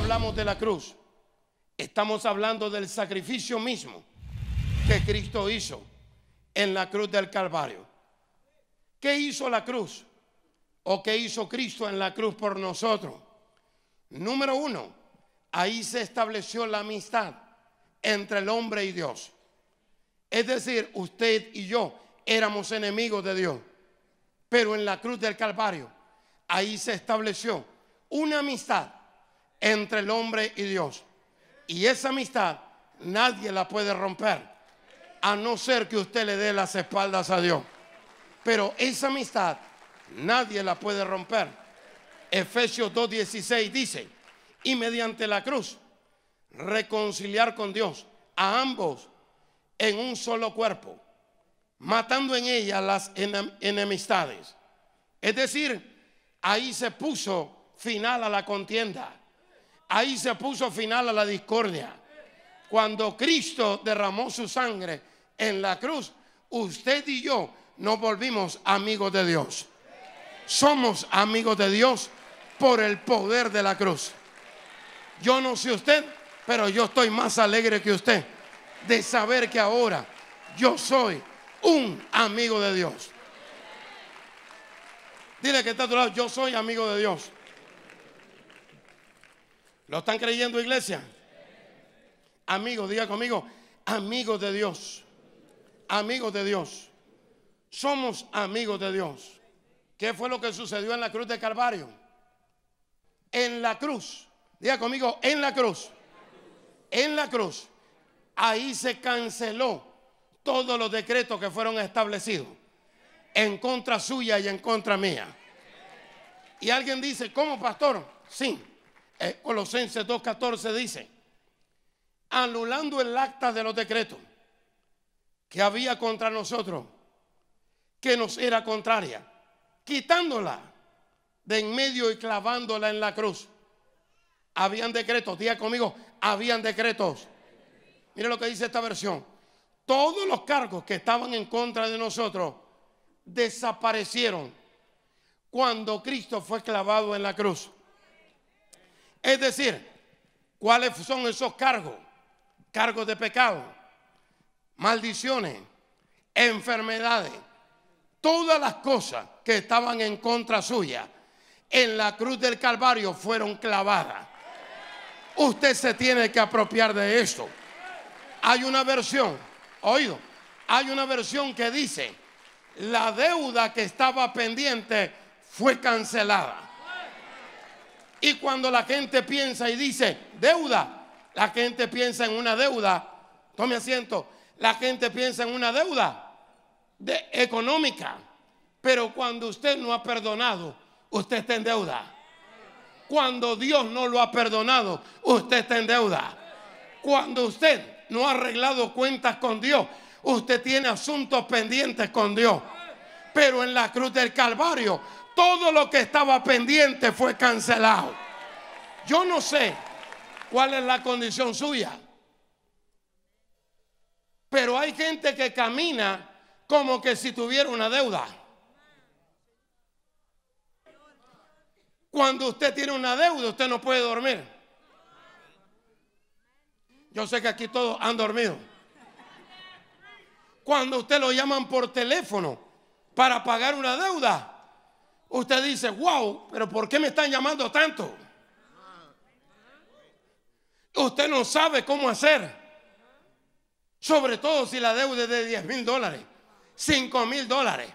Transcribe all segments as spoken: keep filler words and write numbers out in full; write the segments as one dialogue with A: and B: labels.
A: hablamos de la cruz, estamos hablando del sacrificio mismo que Cristo hizo en la cruz del Calvario. ¿Qué hizo la cruz? ¿O qué hizo Cristo en la cruz por nosotros? Número uno, ahí se estableció la amistad entre el hombre y Dios. Es decir, usted y yo éramos enemigos de Dios, pero en la cruz del Calvario, ahí se estableció una amistad entre el hombre y Dios. Y esa amistad nadie la puede romper, a no ser que usted le dé las espaldas a Dios. Pero esa amistad nadie la puede romper. Efesios dos dieciséis dice: y mediante la cruz reconciliar con Dios a ambos en un solo cuerpo, matando en ella las enemistades. Es decir, ahí se puso final a la contienda, ahí se puso final a la discordia. Cuando Cristo derramó su sangre en la cruz, usted y yo nos volvimos amigos de Dios. Somos amigos de Dios por el poder de la cruz. Yo no sé usted, pero yo estoy más alegre que usted de saber que ahora yo soy un amigo de Dios. Dile que está a tu lado: yo soy amigo de Dios. ¿Lo están creyendo, iglesia? Amigos, diga conmigo: amigos de Dios. Amigos de Dios. Somos amigos de Dios. ¿Qué fue lo que sucedió en la cruz de Calvario? En la cruz, diga conmigo, en la cruz. En la cruz, ahí se canceló todos los decretos que fueron establecidos en contra suya y en contra mía. Y alguien dice: ¿cómo, pastor? Sí, eh, Colosenses dos catorce dice: anulando el acta de los decretos que había contra nosotros, que nos era contraria, quitándola de en medio y clavándola en la cruz. Habían decretos, diga conmigo, habían decretos. Mire lo que dice esta versión: todos los cargos que estaban en contra de nosotros desaparecieron cuando Cristo fue clavado en la cruz. Es decir, ¿cuáles son esos cargos? Cargos de pecado, maldiciones, enfermedades, todas las cosas que estaban en contra suya en la cruz del Calvario fueron clavadas. Usted se tiene que apropiar de esto. Hay una versión, oído, hay una versión que dice: la deuda que estaba pendiente fue cancelada. Y cuando la gente piensa y dice deuda, la gente piensa en una deuda, tome asiento, la gente piensa en una deuda de, económica. Pero cuando usted no ha perdonado, usted está en deuda. Cuando Dios no lo ha perdonado, usted está en deuda. Cuando usted no ha arreglado cuentas con Dios, usted tiene asuntos pendientes con Dios. Pero en la cruz del Calvario, todo lo que estaba pendiente fue cancelado. Yo no sé cuál es la condición suya, pero hay gente que camina como que si tuviera una deuda. Cuando usted tiene una deuda, usted no puede dormir. Yo sé que aquí todos han dormido. Cuando usted lo llaman por teléfono para pagar una deuda, usted dice: wow, pero ¿por qué me están llamando tanto? Usted no sabe cómo hacer. Sobre todo si la deuda es de diez mil dólares, cinco mil dólares.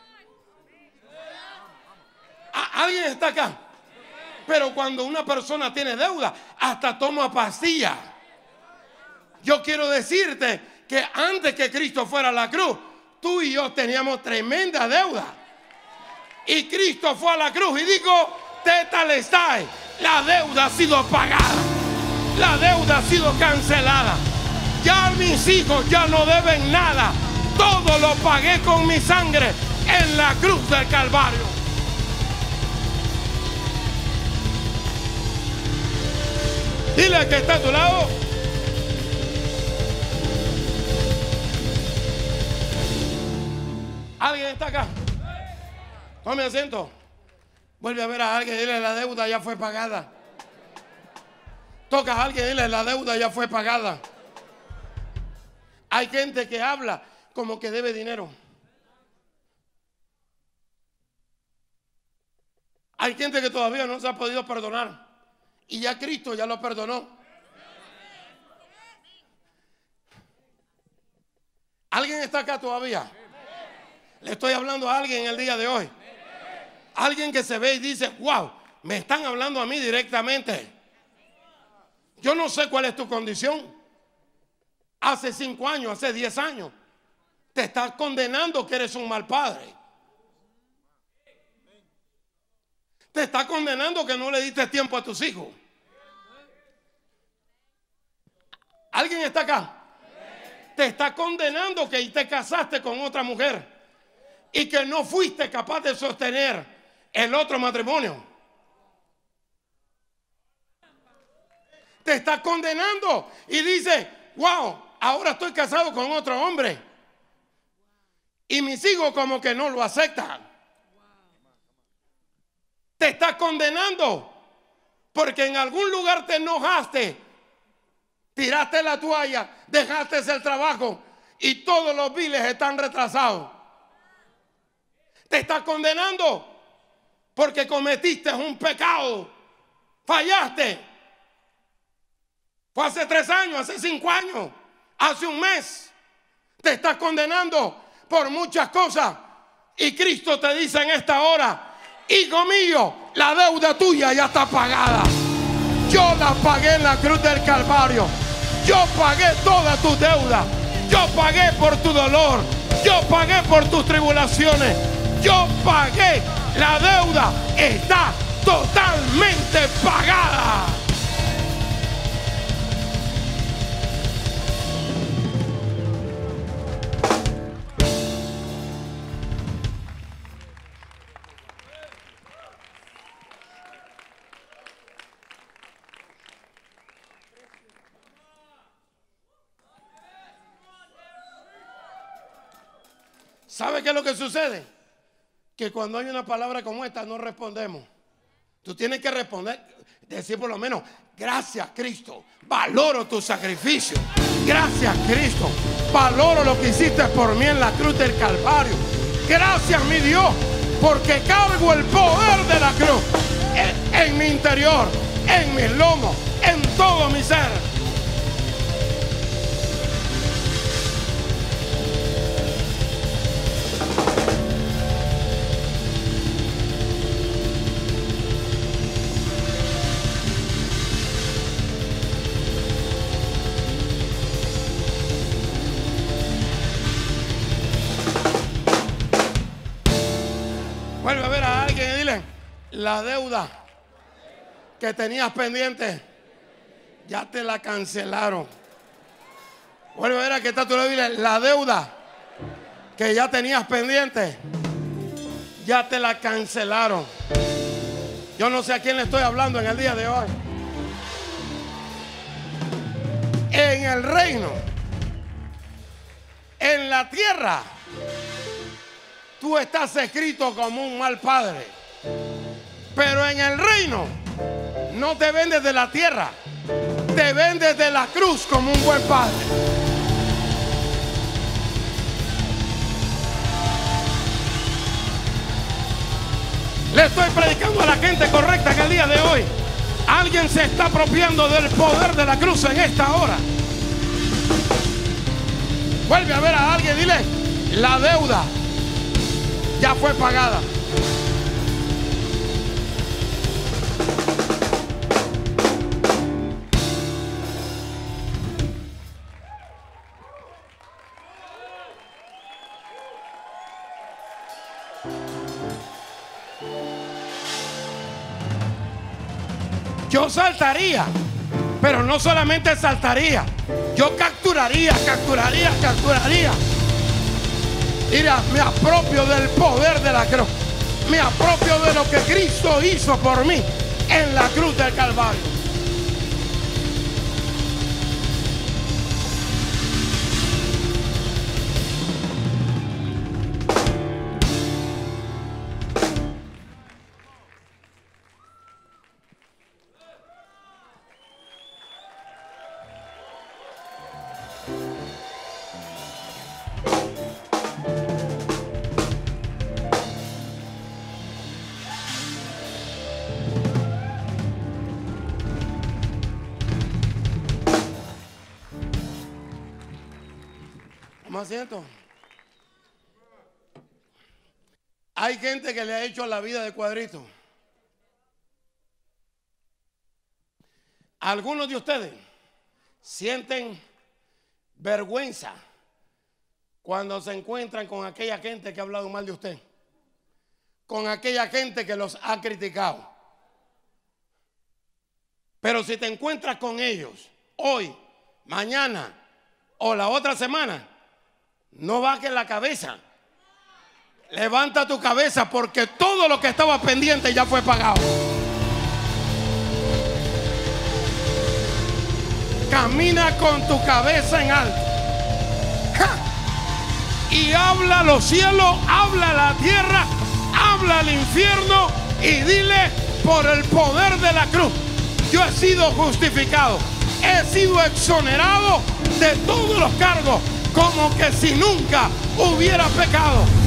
A: ¿Alguien está acá? Pero cuando una persona tiene deuda, hasta toma pastillas. Yo quiero decirte que antes que Cristo fuera a la cruz, tú y yo teníamos tremenda deuda. Y Cristo fue a la cruz y dijo: tetelestai, la deuda ha sido pagada, la deuda ha sido cancelada. Ya mis hijos ya no deben nada. Todo lo pagué con mi sangre en la cruz del Calvario. Dile que está a tu lado: ¿alguien está acá? Tome asiento. Vuelve a ver a alguien, dile: la deuda ya fue pagada. Toca a alguien y dile, la deuda ya fue pagada. Hay gente que habla como que debe dinero. Hay gente que todavía no se ha podido perdonar y ya Cristo ya lo perdonó. ¿Alguien está acá todavía? Le estoy hablando a alguien el día de hoy. Alguien que se ve y dice, wow, me están hablando a mí directamente. Yo no sé cuál es tu condición. Hace cinco años, hace diez años, te estás condenando que eres un mal padre. Te está condenando que no le diste tiempo a tus hijos. ¿Alguien está acá? Te está condenando que te casaste con otra mujer y que no fuiste capaz de sostener el otro matrimonio. Te está condenando y dice, wow, ahora estoy casado con otro hombre y mis hijos como que no lo aceptan. Te está condenando porque en algún lugar te enojaste, tiraste la toalla, dejaste el trabajo y todos los biles están retrasados. Te está condenando porque cometiste un pecado, fallaste. Fue hace tres años, hace cinco años, hace un mes. Te estás condenando por muchas cosas y Cristo te dice en esta hora, hijo mío, la deuda tuya ya está pagada. Yo la pagué en la cruz del Calvario. Yo pagué toda tu deuda. Yo pagué por tu dolor. Yo pagué por tus tribulaciones. Yo pagué. La deuda está totalmente pagada. ¿Sabe qué es lo que sucede? Que cuando hay una palabra como esta no respondemos. Tú tienes que responder, decir por lo menos, gracias Cristo, valoro tu sacrificio. Gracias Cristo, valoro lo que hiciste por mí en la cruz del Calvario. Gracias mi Dios, porque cargo el poder de la cruz en, en mi interior, en mis lomos, en todo mi ser. Vuelve a ver a alguien y dile, la deuda que tenías pendiente, ya te la cancelaron. Vuelve a ver a que está tú le dile, la deuda que ya tenías pendiente, ya te la cancelaron. Yo no sé a quién le estoy hablando en el día de hoy. En el reino, en la tierra, tú estás escrito como un mal padre, pero en el reino no te ven desde la tierra, te ven desde la cruz como un buen padre. Le estoy predicando a la gente correcta en el día de hoy. Alguien se está apropiando del poder de la cruz en esta hora. Vuelve a ver a alguien, dile, la deuda ya fue pagada. Yo saltaría, pero no solamente saltaría, yo capturaría, capturaría, capturaría. Mira, me apropio del poder de la cruz. Me apropio de lo que Cristo hizo por mí en la cruz del Calvario. Toma asiento. Hay gente que le ha hecho la vida de cuadrito. Algunos de ustedes sienten vergüenza cuando se encuentran con aquella gente que ha hablado mal de usted, con aquella gente que los ha criticado. Pero si te encuentras con ellos hoy, mañana o la otra semana, no bajes la cabeza. Levanta tu cabeza, porque todo lo que estaba pendiente ya fue pagado. Camina con tu cabeza en alto. ¡Ja! Y habla a los cielos, habla a la tierra, habla al infierno y dile: por el poder de la cruz, yo he sido justificado, he sido exonerado de todos los cargos, como que si nunca hubiera pecado.